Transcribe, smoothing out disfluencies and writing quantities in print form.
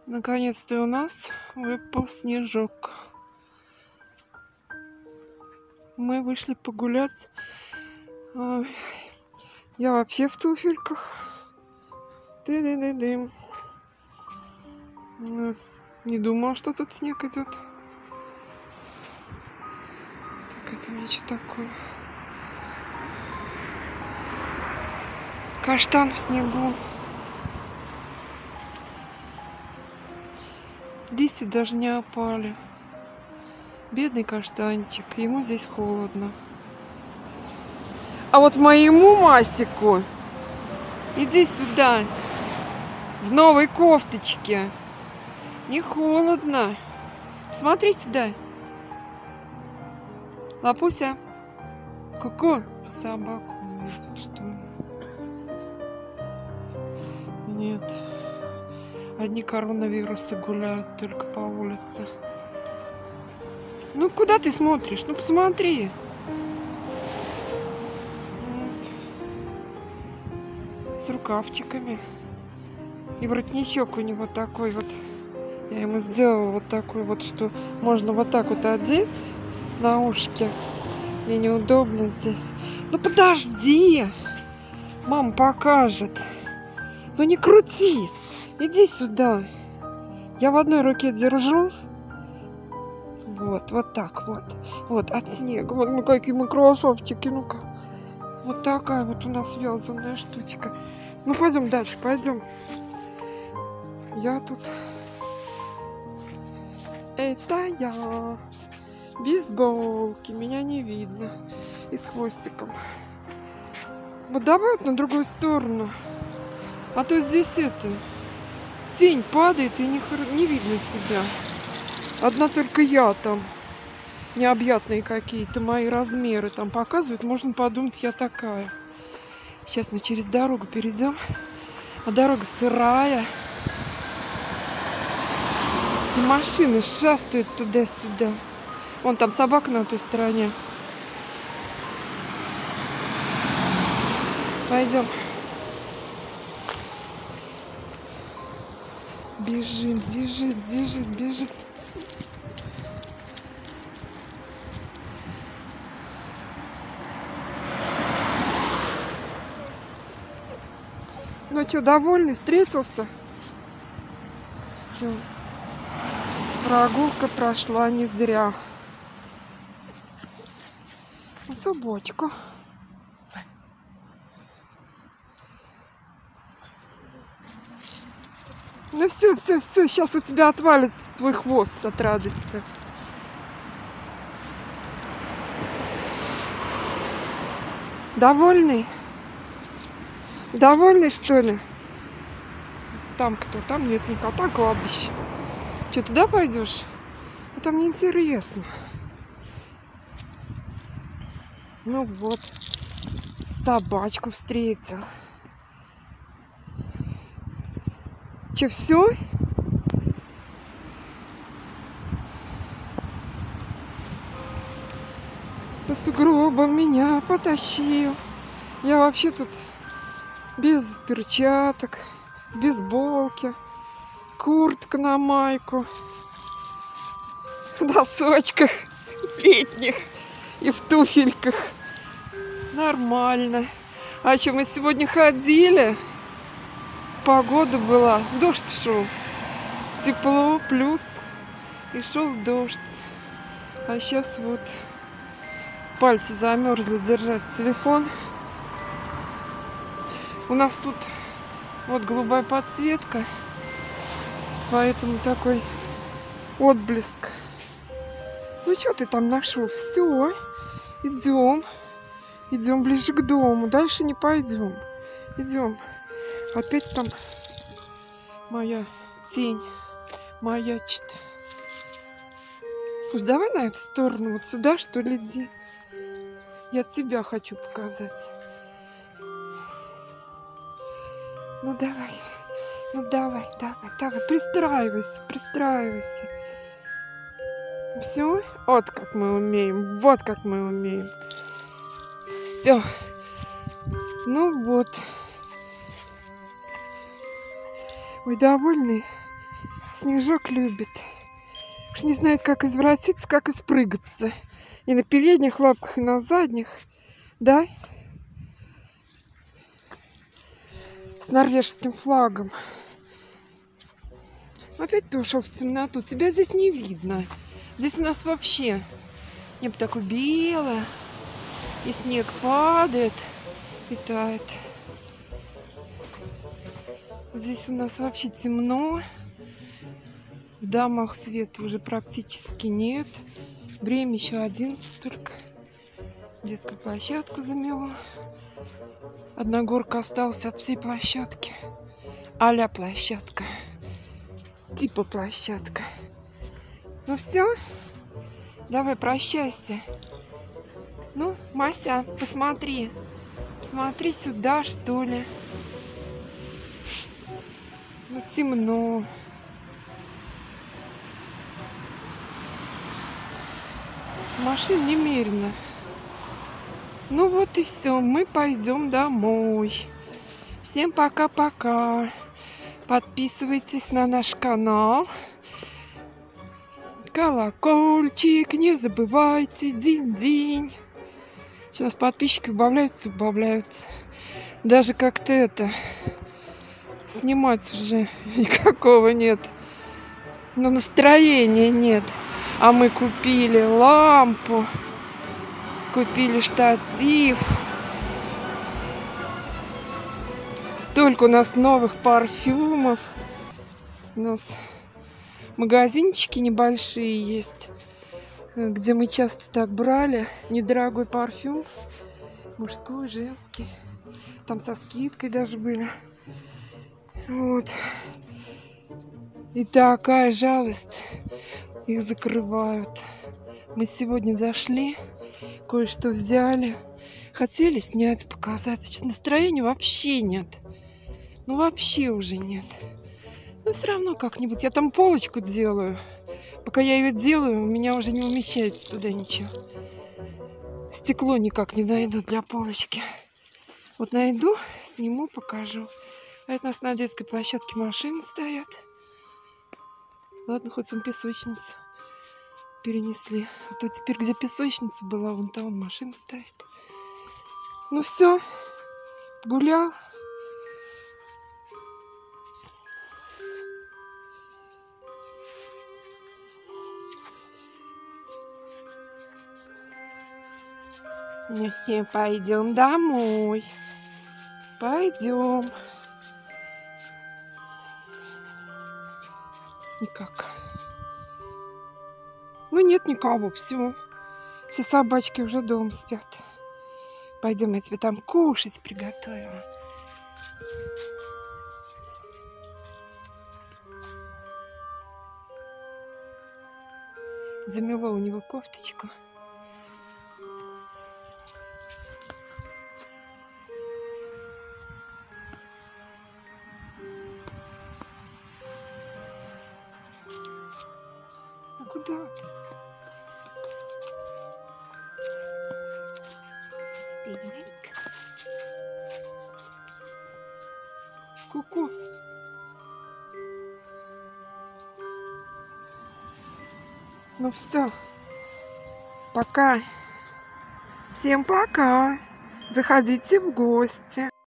Наконец-то у нас выпал снежок. Мы вышли погулять. Ой, я вообще в туфельках. Ты-ды-ды-дым. Не думала, что тут снег идет. Так, это мне что такое? Каштан в снегу. Листья даже не опали. Бедный каштанчик, ему здесь холодно. А вот моему Масику, иди сюда, в новой кофточке. Не холодно. Смотри сюда. Лапуся. Ку-ку. Собаку увидел, что ли? Нет. Одни коронавирусы гуляют только по улице. Ну, куда ты смотришь? Ну, посмотри. Вот. С рукавчиками. И воротничок у него такой вот. Я ему сделала вот такой вот, что можно вот так вот одеть на ушки. Мне неудобно здесь. Ну, подожди. Мама покажет. Ну, не крутись. Иди сюда. Я в одной руке держу. Вот так вот. Вот, от снега. Вот мы какие мы кроссовчики. Ну-ка. Вот такая вот у нас вязаная штучка. Ну, пойдем дальше, пойдем. Я тут... Это я. Бейсболки. Меня не видно. И с хвостиком. Вот давай вот на другую сторону. А то здесь это... Тень падает и не видно тебя. Одна только я там. Необъятные какие-то мои размеры там показывают. Можно подумать, я такая. Сейчас мы через дорогу перейдем. А дорога сырая. И машины шастают туда-сюда. Вон там собака на той стороне. Пойдем. Бежит, бежит, бежит, бежит. Ну что, довольный? Встретился? Все. Прогулка прошла не зря. Собачка. Ну все, сейчас у тебя отвалится твой хвост от радости. Довольный? Довольный, что ли? Там кто? Там нет никого. Там кладбище. Что, туда пойдешь? А там неинтересно. Ну вот. Собачку встретил. Че, все? По сугробам меня потащил. Я вообще тут без перчаток, в бейсболке, куртка на майку, в носочках летних и в туфельках. Нормально. А что, мы сегодня ходили? Погода была, дождь шел. Тепло, плюс, и шел дождь. А сейчас вот пальцы замерзли держать телефон. У нас тут вот голубая подсветка, поэтому такой отблеск. Ну что ты там нашел? Все, идем. Идем ближе к дому. Дальше не пойдем. Идем. Опять там моя тень маячит. Слушай, давай на эту сторону, вот сюда, что ли, иди. Я тебя хочу показать. Ну давай, пристраивайся. Все, вот как мы умеем, Все. Ну вот. Ой, довольный. Снежок любит. Уж не знает, как извратиться, как испрыгаться. И на передних лапках, и на задних. Да? С норвежским флагом. Опять ты ушел в темноту. Тебя здесь не видно. Здесь у нас вообще небо такое белое. И снег падает и тает. Здесь у нас вообще темно. В домах света уже практически нет. Время еще 11 только. Детскую площадку замело. Одна горка осталась от всей площадки. А-ля площадка. Типа площадка. Ну все. Давай прощайся. Ну, Мася, посмотри. Посмотри сюда, что ли. Ну, темно. Машин немерено. Ну вот и все. Мы пойдем домой. Всем пока-пока. Подписывайтесь на наш канал. Колокольчик. Не забывайте. Динь-динь. Сейчас подписчики убавляются. Даже как-то это... Снимать уже никакого нет. Но настроения нет. А мы купили лампу. Купили штатив. Столько у нас новых парфюмов. У нас магазинчики небольшие есть, где мы часто так брали недорогой парфюм. Мужской, женский. Там со скидкой даже были. Вот. И такая жалость. Их закрывают. Мы сегодня зашли, кое-что взяли. Хотели снять, показать. Что-то настроения вообще нет. Ну вообще уже нет. Но все равно как-нибудь. Я там полочку делаю. Пока я ее делаю, у меня уже не умещается туда ничего. Стекло никак не найду для полочки. Вот найду, сниму, покажу. А это у нас на детской площадке машины стоят. Ладно, хоть он песочницу перенесли. А то теперь, где песочница была, вон там машина стоит. Ну все, гулял. Ну все, пойдем домой. Пойдем. Никак. Ну нет никого, все. Все собачки уже дома спят. Пойдем, я тебе там кушать приготовила. Замело у него кофточку. А куда ты? Ку-ку. Ну все. Пока. Всем пока. Заходите в гости.